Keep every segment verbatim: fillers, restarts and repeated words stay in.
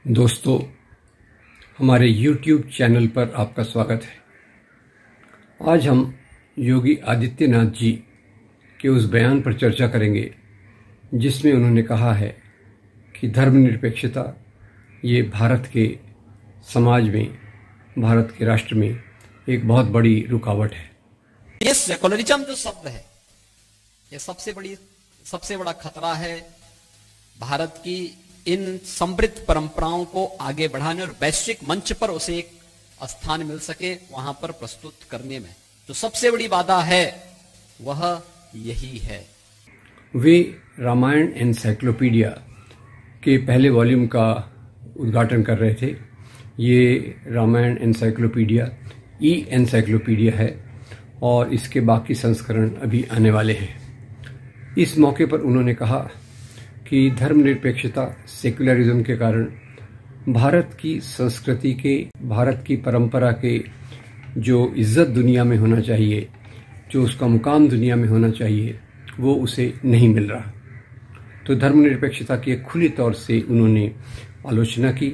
दोस्तों, हमारे YouTube channel पर आपका स्वागत है। आज हम योगी आदित्यनाथ जी के उस बयान पर चर्चा करेंगे जिसमें उन्होंने कहा है कि धर्मनिरपेक्षता ये भारत के समाज में, भारत के राष्ट्र में एक बहुत बड़ी रुकावट है। ये सेकुलरिज्म जो शब्द है, ये सबसे बड़ी सबसे बड़ा खतरा है भारत की इन समृद्ध परंपराओं को आगे बढ़ाने और वैश्विक मंच पर उसे एक स्थान मिल सके, वहां पर प्रस्तुत करने में जो सबसे बड़ी बाधा है वह यही है। वे रामायण एनसाइक्लोपीडिया के पहले वॉल्यूम का उद्घाटन कर रहे थे। ये रामायण एनसाइक्लोपीडिया ई एनसाइक्लोपीडिया है और इसके बाकी संस्करण अभी आने वाले हैं। इस मौके पर उन्होंने कहा कि धर्मनिरपेक्षता, सेक्युलरिज्म के कारण भारत की संस्कृति के, भारत की परंपरा के जो इज्जत दुनिया में होना चाहिए, जो उसका मुकाम दुनिया में होना चाहिए, वो उसे नहीं मिल रहा। तो धर्मनिरपेक्षता की एक खुली तौर से उन्होंने आलोचना की।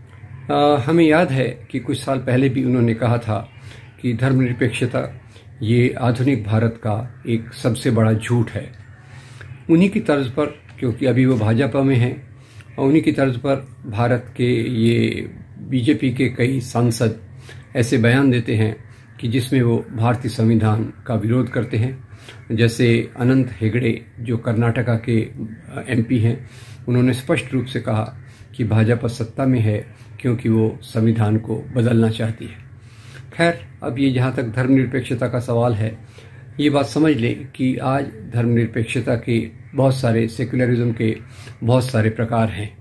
आ, हमें याद है कि कुछ साल पहले भी उन्होंने कहा था कि धर्मनिरपेक्षता ये आधुनिक भारत का एक सबसे बड़ा झूठ है। उन्हीं की तर्ज पर, क्योंकि अभी वो भाजपा में हैं, और उन्हीं की तर्ज पर भारत के ये बीजेपी के कई सांसद ऐसे बयान देते हैं कि जिसमें वो भारतीय संविधान का विरोध करते हैं। जैसे अनंत हेगड़े जो कर्नाटका के एमपी हैं, उन्होंने स्पष्ट रूप से कहा कि भाजपा सत्ता में है क्योंकि वो संविधान को बदलना चाहती है। खैर, अब ये जहाँ तक धर्मनिरपेक्षता का सवाल है, ये बात समझ लें कि आज धर्मनिरपेक्षता के बहुत सारे, सेक्युलरिज्म के बहुत सारे प्रकार हैं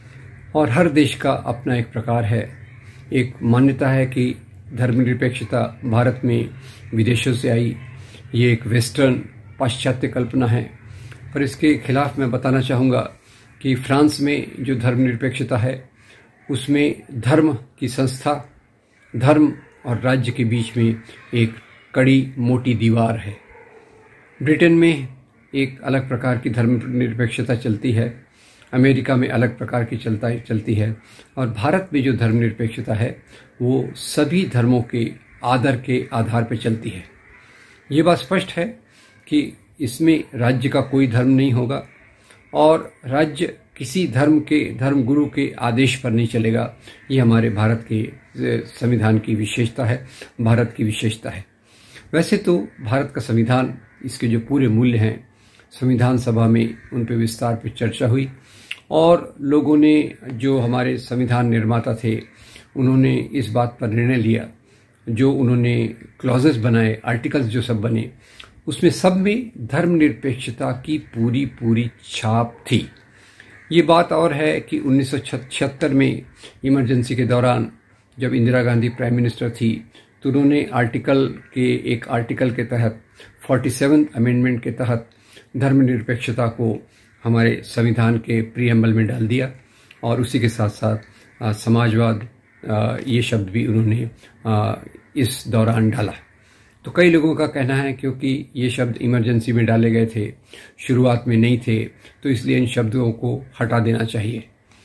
और हर देश का अपना एक प्रकार है। एक मान्यता है कि धर्मनिरपेक्षता भारत में विदेशों से आई, ये एक वेस्टर्न पाश्चात्य कल्पना है। पर इसके खिलाफ मैं बताना चाहूँगा कि फ्रांस में जो धर्मनिरपेक्षता है उसमें धर्म की संस्था, धर्म और राज्य के बीच में एक कड़ी मोटी दीवार है। ब्रिटेन में एक अलग प्रकार की धर्मनिरपेक्षता चलती है, अमेरिका में अलग प्रकार की चलता चलती है और भारत में जो धर्मनिरपेक्षता है वो सभी धर्मों के आदर के आधार पर चलती है। ये बात स्पष्ट है कि इसमें राज्य का कोई धर्म नहीं होगा और राज्य किसी धर्म के, धर्म गुरु के आदेश पर नहीं चलेगा। ये हमारे भारत के संविधान की विशेषता है, भारत की विशेषता है। वैसे तो भारत का संविधान, इसके जो पूरे मूल्य हैं, संविधान सभा में उन पर विस्तार पर चर्चा हुई और लोगों ने, जो हमारे संविधान निर्माता थे, उन्होंने इस बात पर निर्णय लिया, जो उन्होंने क्लॉजेस बनाए, आर्टिकल्स जो सब बने, उसमें सब में धर्मनिरपेक्षता की पूरी पूरी छाप थी। ये बात और है कि उन्नीस सौ छिहत्तर में इमरजेंसी के दौरान जब इंदिरा गांधी प्राइम मिनिस्टर थी तो उन्होंने आर्टिकल के एक आर्टिकल के तहत, फोर्टी सेवन्थ अमेंडमेंट के तहत धर्मनिरपेक्षता को हमारे संविधान के प्रीएम्बल में डाल दिया और उसी के साथ साथ समाजवाद, आ, ये शब्द भी उन्होंने आ, इस दौरान डाला। तो कई लोगों का कहना है क्योंकि ये शब्द इमरजेंसी में डाले गए थे, शुरुआत में नहीं थे, तो इसलिए इन शब्दों को हटा देना चाहिए।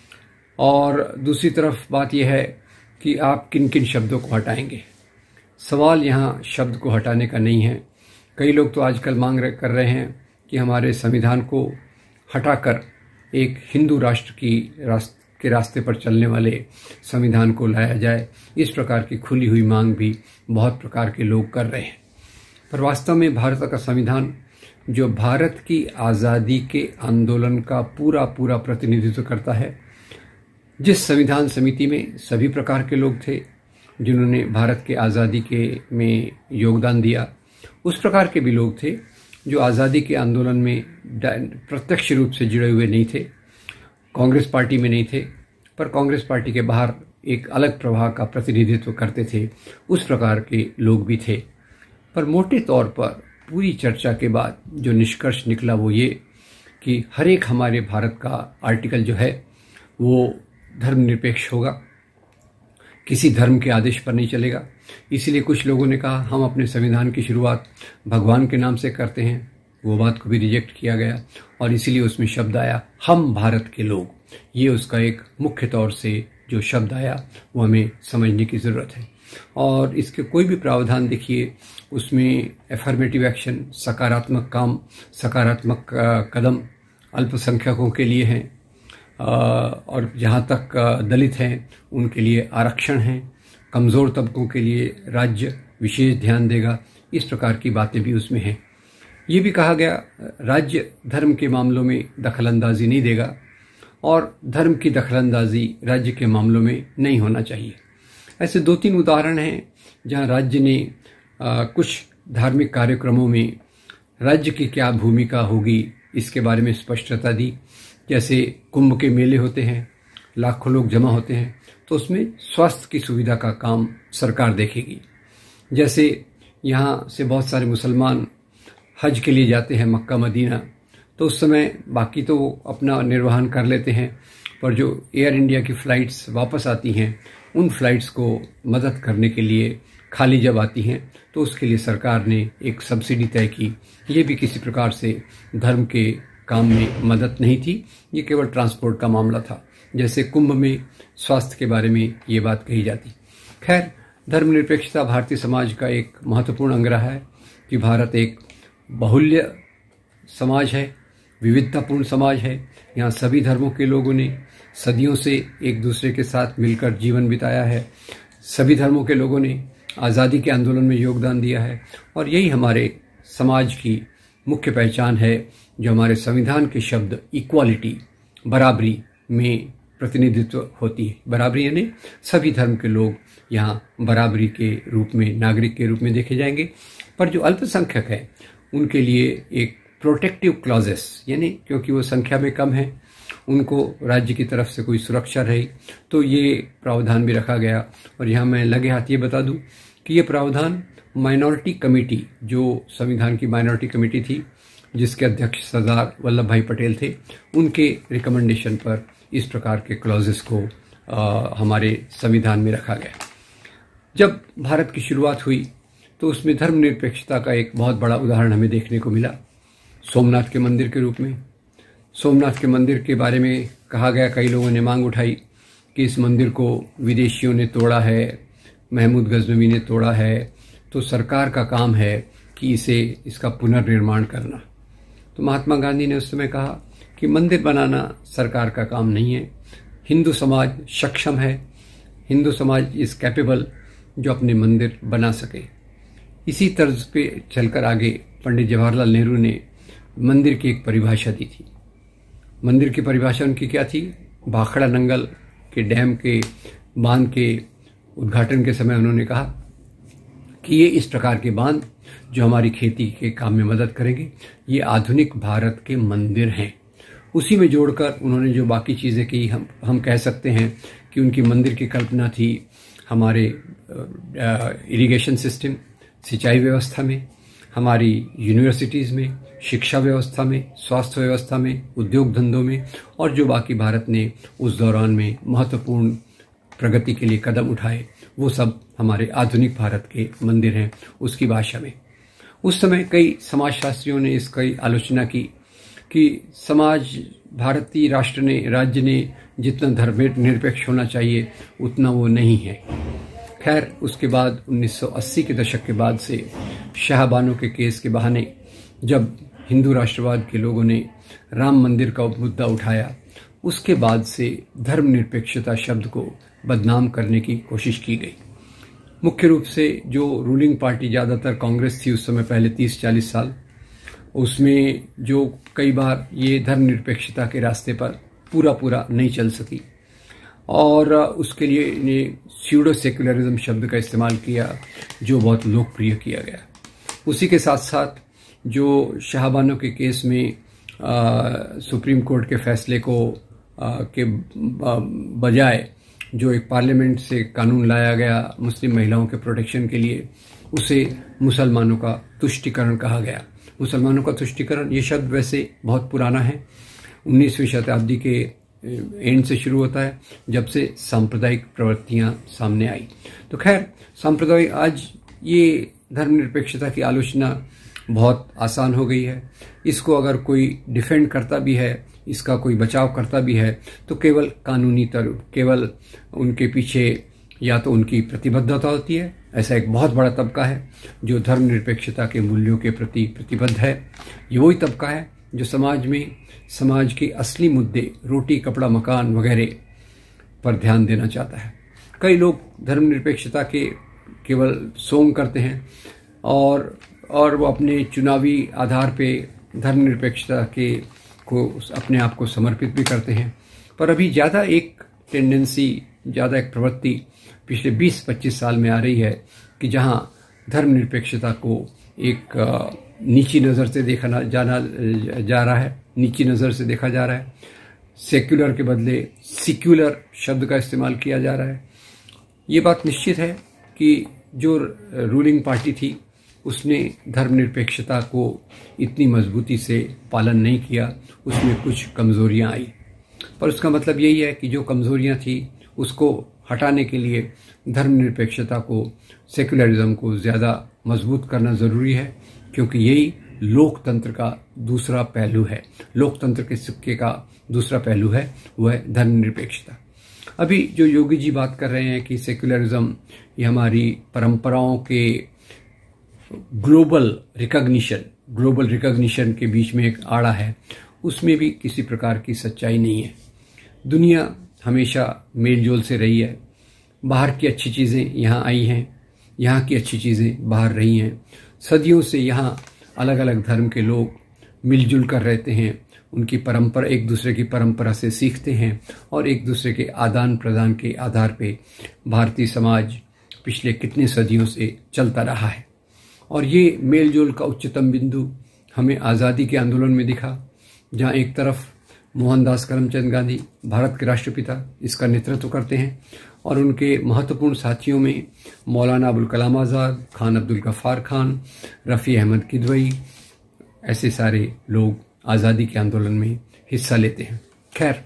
और दूसरी तरफ बात यह है कि आप किन किन शब्दों को हटाएंगे। सवाल यहाँ शब्द को हटाने का नहीं है। कई लोग तो आजकल मांग कर रहे हैं कि हमारे संविधान को हटाकर एक हिंदू राष्ट्र की रास्त, के रास्ते पर चलने वाले संविधान को लाया जाए। इस प्रकार की खुली हुई मांग भी बहुत प्रकार के लोग कर रहे हैं। पर वास्तव में भारत का संविधान, जो भारत की आज़ादी के आंदोलन का पूरा पूरा प्रतिनिधित्व करता है, जिस संविधान समिति में सभी प्रकार के लोग थे जिन्होंने भारत के आज़ादी के में योगदान दिया, उस प्रकार के भी लोग थे जो आज़ादी के आंदोलन में प्रत्यक्ष रूप से जुड़े हुए नहीं थे, कांग्रेस पार्टी में नहीं थे, पर कांग्रेस पार्टी के बाहर एक अलग प्रवाह का प्रतिनिधित्व करते थे, उस प्रकार के लोग भी थे। पर मोटे तौर पर पूरी चर्चा के बाद जो निष्कर्ष निकला वो ये कि हर एक हमारे भारत का आर्टिकल जो है वो धर्मनिरपेक्ष होगा, किसी धर्म के आदेश पर नहीं चलेगा। इसीलिए कुछ लोगों ने कहा हम अपने संविधान की शुरुआत भगवान के नाम से करते हैं, वो बात को भी रिजेक्ट किया गया और इसीलिए उसमें शब्द आया हम भारत के लोग। ये उसका एक मुख्य तौर से जो शब्द आया वो हमें समझने की ज़रूरत है। और इसके कोई भी प्रावधान देखिए, उसमें एफर्मेटिव एक्शन, सकारात्मक काम, सकारात्मक कदम अल्पसंख्यकों के लिए हैं, और जहाँ तक दलित हैं उनके लिए आरक्षण है, कमज़ोर तबकों के लिए राज्य विशेष ध्यान देगा, इस प्रकार की बातें भी उसमें हैं। ये भी कहा गया राज्य धर्म के मामलों में दखलंदाजी नहीं देगा और धर्म की दखलंदाजी राज्य के मामलों में नहीं होना चाहिए। ऐसे दो तीन उदाहरण हैं जहां राज्य ने आ, कुछ धार्मिक कार्यक्रमों में राज्य की क्या भूमिका होगी इसके बारे में स्पष्टता दी। जैसे कुंभ के मेले होते हैं, लाखों लोग जमा होते हैं, तो उसमें स्वास्थ्य की सुविधा का काम सरकार देखेगी। जैसे यहाँ से बहुत सारे मुसलमान हज के लिए जाते हैं मक्का मदीना, तो उस समय बाकी तो वो अपना निर्वहन कर लेते हैं, पर जो एयर इंडिया की फ़्लाइट्स वापस आती हैं उन फ्लाइट्स को मदद करने के लिए खाली जब आती हैं तो उसके लिए सरकार ने एक सब्सिडी तय की। ये भी किसी प्रकार से धर्म के काम में मदद नहीं थी, ये केवल ट्रांसपोर्ट का मामला था। जैसे कुंभ में स्वास्थ्य के बारे में ये बात कही जाती। खैर, धर्मनिरपेक्षता भारतीय समाज का एक महत्वपूर्ण अंग रहा है कि भारत एक बहुल्य समाज है, विविधतापूर्ण समाज है। यहाँ सभी धर्मों के लोगों ने सदियों से एक दूसरे के साथ मिलकर जीवन बिताया है। सभी धर्मों के लोगों ने आज़ादी के आंदोलन में योगदान दिया है और यही हमारे समाज की मुख्य पहचान है, जो हमारे संविधान के शब्द इक्वालिटी, बराबरी में प्रतिनिधित्व होती है। बराबरी यानी सभी धर्म के लोग यहाँ बराबरी के रूप में, नागरिक के रूप में देखे जाएंगे। पर जो अल्पसंख्यक है उनके लिए एक प्रोटेक्टिव क्लॉजेस, यानी क्योंकि वो संख्या में कम है, उनको राज्य की तरफ से कोई सुरक्षा रही, तो ये प्रावधान भी रखा गया। और यहाँ मैं लगे हाथ ये बता दूं कि ये प्रावधान माइनॉरिटी कमेटी, जो संविधान की माइनॉरिटी कमेटी थी जिसके अध्यक्ष सरदार वल्लभ भाई पटेल थे, उनके रिकमेंडेशन पर इस प्रकार के क्लॉजेस को आ, हमारे संविधान में रखा गया। जब भारत की शुरुआत हुई तो उसमें धर्मनिरपेक्षता का एक बहुत बड़ा उदाहरण हमें देखने को मिला, सोमनाथ के मंदिर के रूप में। सोमनाथ के मंदिर के बारे में कहा गया, कई लोगों ने मांग उठाई कि इस मंदिर को विदेशियों ने तोड़ा है, महमूद गजनवी ने तोड़ा है, तो सरकार का काम है कि इसे इसका पुनर्निर्माण करना। तो महात्मा गांधी ने उस समय कहा कि मंदिर बनाना सरकार का काम नहीं है, हिंदू समाज सक्षम है, हिंदू समाज इज कैपेबल जो अपने मंदिर बना सके। इसी तर्ज पे चलकर आगे पंडित जवाहरलाल नेहरू ने मंदिर की एक परिभाषा दी थी। मंदिर की परिभाषा उनकी क्या थी? भाखड़ा नंगल के डैम के बांध के उद्घाटन के समय उन्होंने कहा कि ये इस प्रकार के बांध जो हमारी खेती के काम में मदद करेंगे, ये आधुनिक भारत के मंदिर हैं। उसी में जोड़कर उन्होंने जो बाकी चीज़ें की, हम हम कह सकते हैं कि उनकी मंदिर की कल्पना थी हमारे इरिगेशन सिस्टम, सिंचाई व्यवस्था में, हमारी यूनिवर्सिटीज़ में, शिक्षा व्यवस्था में, स्वास्थ्य व्यवस्था में, उद्योग धंधों में, और जो बाकी भारत ने उस दौरान में महत्वपूर्ण प्रगति के लिए कदम उठाए, वो सब हमारे आधुनिक भारत के मंदिर हैं उसकी भाषा में। उस समय कई समाजशास्त्रियों ने इसकी आलोचना की कि समाज, भारतीय राष्ट्र ने, राज्य ने जितना धर्मनिरपेक्ष होना चाहिए उतना वो नहीं है। खैर, उसके बाद उन्नीस सौ अस्सी के दशक के बाद से शाहबानो के केस के बहाने जब हिंदू राष्ट्रवाद के लोगों ने राम मंदिर का मुद्दा उठाया, उसके बाद से धर्मनिरपेक्षता शब्द को बदनाम करने की कोशिश की गई। मुख्य रूप से जो रूलिंग पार्टी ज़्यादातर कांग्रेस थी उस समय, पहले तीस चालीस साल, उसमें जो कई बार ये धर्मनिरपेक्षता के रास्ते पर पूरा पूरा नहीं चल सकी और उसके लिए इन्हें स्यूडो सेक्युलरिज्म शब्द का इस्तेमाल किया, जो बहुत लोकप्रिय किया गया। उसी के साथ साथ जो शाहबानो के केस में आ, सुप्रीम कोर्ट के फैसले को आ, के बजाय जो एक पार्लियामेंट से कानून लाया गया मुस्लिम महिलाओं के प्रोटेक्शन के लिए, उसे मुसलमानों का तुष्टीकरण कहा गया। मुसलमानों का तुष्टीकरण ये शब्द वैसे बहुत पुराना है, उन्नीसवीं शताब्दी के एंड से शुरू होता है, जब से सांप्रदायिक प्रवृत्तियां सामने आई। तो खैर, सांप्रदायिक आज ये धर्मनिरपेक्षता की आलोचना बहुत आसान हो गई है। इसको अगर कोई डिफेंड करता भी है, इसका कोई बचाव करता भी है, तो केवल कानूनी तर केवल उनके पीछे या तो उनकी प्रतिबद्धता होती है। ऐसा एक बहुत बड़ा तबका है जो धर्मनिरपेक्षता के मूल्यों के प्रति प्रतिबद्ध है। ये वही तबका है जो समाज में समाज के असली मुद्दे, रोटी कपड़ा मकान वगैरह पर ध्यान देना चाहता है। कई लोग धर्मनिरपेक्षता के केवल सोंग करते हैं और और वो अपने चुनावी आधार पे धर्मनिरपेक्षता के को अपने आप को समर्पित भी करते हैं। पर अभी ज़्यादा एक टेंडेंसी, ज़्यादा एक प्रवृत्ति पिछले बीस पच्चीस साल में आ रही है कि जहां धर्मनिरपेक्षता को एक नीची नज़र से देखा जाना जा रहा है, नीची नज़र से देखा जा रहा है। सेक्युलर के बदले सिक्युलर शब्द का इस्तेमाल किया जा रहा है। ये बात निश्चित है कि जो रूलिंग पार्टी थी उसने धर्मनिरपेक्षता को इतनी मजबूती से पालन नहीं किया, उसमें कुछ कमज़ोरियां आई। पर उसका मतलब यही है कि जो कमज़ोरियां थी उसको हटाने के लिए धर्मनिरपेक्षता को, सेक्युलरिज्म को ज़्यादा मजबूत करना ज़रूरी है, क्योंकि यही लोकतंत्र का दूसरा पहलू है। लोकतंत्र के सिक्के का दूसरा पहलू है, वह है धर्मनिरपेक्षता। अभी जो योगी जी बात कर रहे हैं कि सेक्युलरिज्म ये हमारी परंपराओं के ग्लोबल रिकॉग्निशन ग्लोबल रिकॉग्निशन के बीच में एक आड़ा है, उसमें भी किसी प्रकार की सच्चाई नहीं है। दुनिया हमेशा मेलजोल से रही है। बाहर की अच्छी चीज़ें यहाँ आई हैं, यहाँ की अच्छी चीज़ें बाहर रही हैं। सदियों से यहाँ अलग अलग धर्म के लोग मिलजुल कर रहते हैं, उनकी परंपरा, एक दूसरे की परंपरा से सीखते हैं और एक दूसरे के आदान प्रदान के आधार पे भारतीय समाज पिछले कितने सदियों से चलता रहा है। और ये मेलजोल का उच्चतम बिंदु हमें आज़ादी के आंदोलन में दिखा, जहाँ एक तरफ मोहनदास करमचंद गांधी भारत के राष्ट्रपिता इसका नेतृत्व करते हैं और उनके महत्वपूर्ण साथियों में मौलाना अबुल कलाम आज़ाद, खान अब्दुल गफ्फार खान, रफ़ी अहमद किदवई, ऐसे सारे लोग आज़ादी के आंदोलन में हिस्सा लेते हैं। खैर,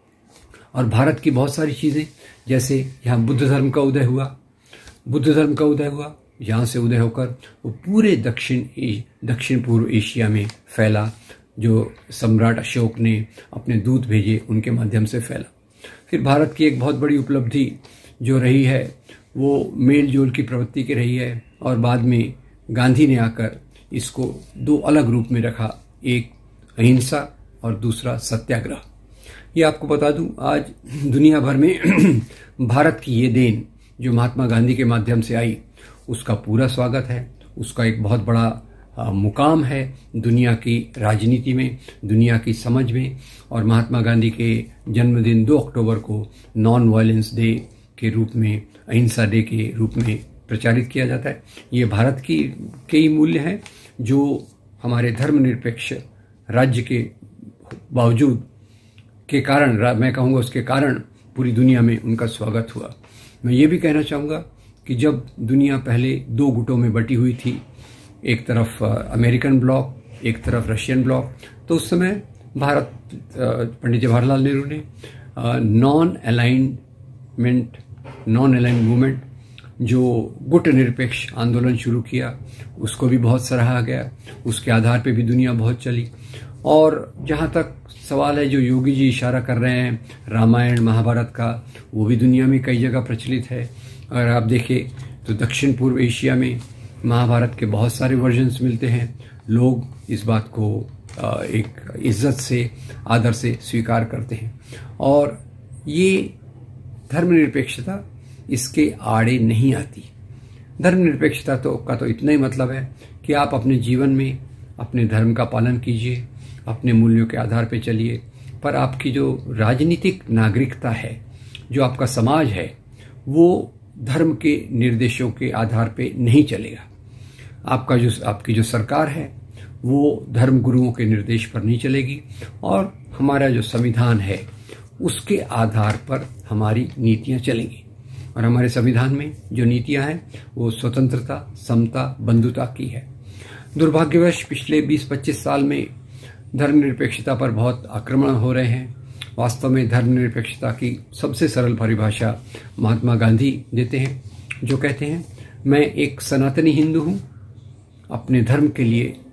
और भारत की बहुत सारी चीज़ें, जैसे यहाँ बुद्ध धर्म का उदय हुआ बुद्ध धर्म का उदय हुआ यहाँ से उदय होकर वो पूरे दक्षिण दक्षिण पूर्व एशिया में फैला, जो सम्राट अशोक ने अपने दूत भेजे उनके माध्यम से फैला। फिर भारत की एक बहुत बड़ी उपलब्धि जो रही है वो मेल जोल की प्रवृत्ति की रही है, और बाद में गांधी ने आकर इसको दो अलग रूप में रखा, एक अहिंसा और दूसरा सत्याग्रह। ये आपको बता दूं, आज दुनिया भर में भारत की ये देन जो महात्मा गांधी के माध्यम से आई, उसका पूरा स्वागत है। उसका एक बहुत बड़ा आ, मुकाम है दुनिया की राजनीति में, दुनिया की समझ में। और महात्मा गांधी के जन्मदिन दो अक्टूबर को नॉन वायलेंस डे के रूप में, अहिंसा डे के रूप में प्रचारित किया जाता है। ये भारत की कई मूल्य हैं जो हमारे धर्मनिरपेक्ष राज्य के बावजूद के कारण, मैं कहूँगा उसके कारण, पूरी दुनिया में उनका स्वागत हुआ। मैं ये भी कहना चाहूँगा कि जब दुनिया पहले दो गुटों में बटी हुई थी, एक तरफ अमेरिकन ब्लॉक, एक तरफ रशियन ब्लॉक, तो उस समय भारत, पंडित जवाहरलाल नेहरू ने non alignment non aligned movement जो गुट निरपेक्ष आंदोलन शुरू किया, उसको भी बहुत सराहा गया। उसके आधार पे भी दुनिया बहुत चली। और जहाँ तक सवाल है जो योगी जी इशारा कर रहे हैं रामायण महाभारत का, वो भी दुनिया में कई जगह प्रचलित है। अगर आप देखें तो दक्षिण पूर्व एशिया में महाभारत के बहुत सारे वर्जन्स मिलते हैं। लोग इस बात को एक इज्जत से, आदर से स्वीकार करते हैं। और ये धर्मनिरपेक्षता इसके आड़े नहीं आती। धर्मनिरपेक्षता तो का तो इतना ही मतलब है कि आप अपने जीवन में अपने धर्म का पालन कीजिए, अपने मूल्यों के आधार पर चलिए, पर आपकी जो राजनीतिक नागरिकता है, जो आपका समाज है, वो धर्म के निर्देशों के आधार पे नहीं चलेगा। आपका जो आपकी जो सरकार है वो धर्म गुरुओं के निर्देश पर नहीं चलेगी, और हमारा जो संविधान है उसके आधार पर हमारी नीतियां चलेंगी। और हमारे संविधान में जो नीतियां हैं वो स्वतंत्रता, समता, बंधुता की है। दुर्भाग्यवश पिछले बीस पच्चीस साल में धर्मनिरपेक्षता पर बहुत आक्रमण हो रहे हैं। वास्तव में धर्मनिरपेक्षता की सबसे सरल परिभाषा महात्मा गांधी देते हैं, जो कहते हैं, मैं एक सनातनी हिंदू हूँ, अपने धर्म के लिए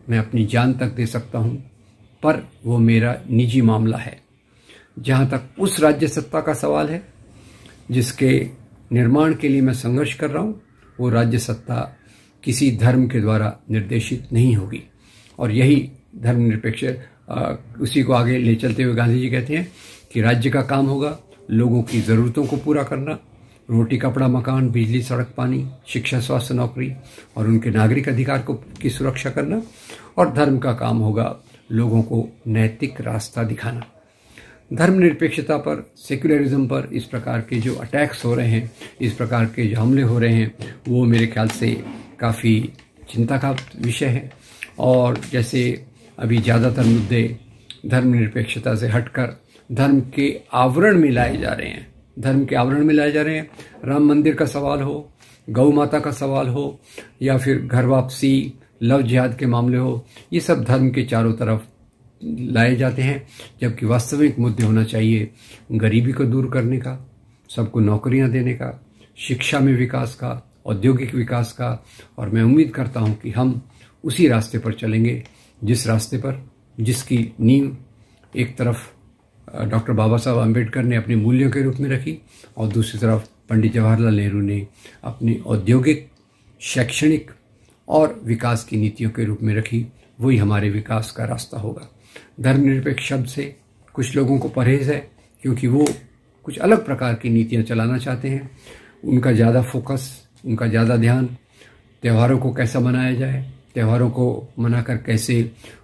मैं अपनी जान तक दे सकता हूँ, पर वो मेरा निजी मामला है। जहाँ तक उस राज्य सत्ता का सवाल है जिसके निर्माण के लिए मैं संघर्ष कर रहा हूँ, वो राज्य सत्ता किसी धर्म के द्वारा निर्देशित नहीं होगी। और यही धर्मनिरपेक्ष, उसी को आगे ले चलते हुए गांधी जी कहते हैं कि राज्य का काम होगा लोगों की ज़रूरतों को पूरा करना, रोटी कपड़ा मकान बिजली सड़क पानी शिक्षा स्वास्थ्य नौकरी और उनके नागरिक अधिकार को की सुरक्षा करना, और धर्म का काम होगा लोगों को नैतिक रास्ता दिखाना। धर्मनिरपेक्षता पर, सेक्युलरिज्म पर इस प्रकार के जो अटैक्स हो रहे हैं, इस प्रकार के जो हमले हो रहे हैं, वो मेरे ख्याल से काफ़ी चिंता का विषय है। और जैसे अभी ज़्यादातर मुद्दे धर्मनिरपेक्षता से हटकर धर्म के आवरण में लाए जा रहे हैं, धर्म के आवरण में लाए जा रहे हैं। राम मंदिर का सवाल हो, गौ माता का सवाल हो, या फिर घर वापसी, लव जिहाद के मामले हो, ये सब धर्म के चारों तरफ लाए जाते हैं। जबकि वास्तविक मुद्दे होना चाहिए गरीबी को दूर करने का, सबको नौकरियां देने का, शिक्षा में विकास का, औद्योगिक विकास का। और मैं उम्मीद करता हूं कि हम उसी रास्ते पर चलेंगे जिस रास्ते पर जिसकी नींव एक तरफ डॉक्टर बाबा साहब आम्बेडकर ने अपने मूल्यों के रूप में रखी और दूसरी तरफ पंडित जवाहरलाल नेहरू ने अपनी औद्योगिक, शैक्षणिक और विकास की नीतियों के रूप में रखी। वही हमारे विकास का रास्ता होगा। धर्मनिरपेक्ष शब्द से कुछ लोगों को परहेज है, क्योंकि वो कुछ अलग प्रकार की नीतियां चलाना चाहते हैं। उनका ज़्यादा फोकस, उनका ज़्यादा ध्यान त्योहारों को कैसा मनाया जाए, त्योहारों को मनाकर कैसे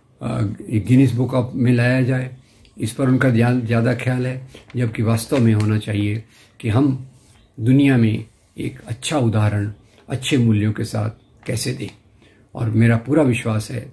गिनीज बुक ऑफ में लाया जाए, इस पर उनका ध्यान ज़्यादा ख्याल है। जबकि वास्तव में होना चाहिए कि हम दुनिया में एक अच्छा उदाहरण अच्छे मूल्यों के साथ कैसे दें। और मेरा पूरा विश्वास है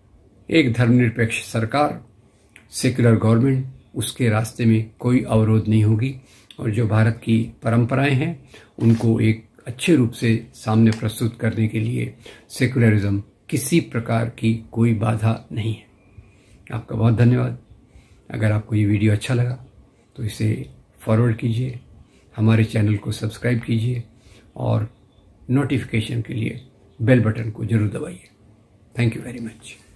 एक धर्मनिरपेक्ष सरकार, सेक्युलर गवर्नमेंट, उसके रास्ते में कोई अवरोध नहीं होगी। और जो भारत की परंपराएं हैं उनको एक अच्छे रूप से सामने प्रस्तुत करने के लिए सेक्युलरिज्म किसी प्रकार की कोई बाधा नहीं है। आपका बहुत धन्यवाद। अगर आपको ये वीडियो अच्छा लगा तो इसे फॉरवर्ड कीजिए, हमारे चैनल को सब्सक्राइब कीजिए और नोटिफिकेशन के लिए बेल बटन को जरूर दबाइए। Thank you very much.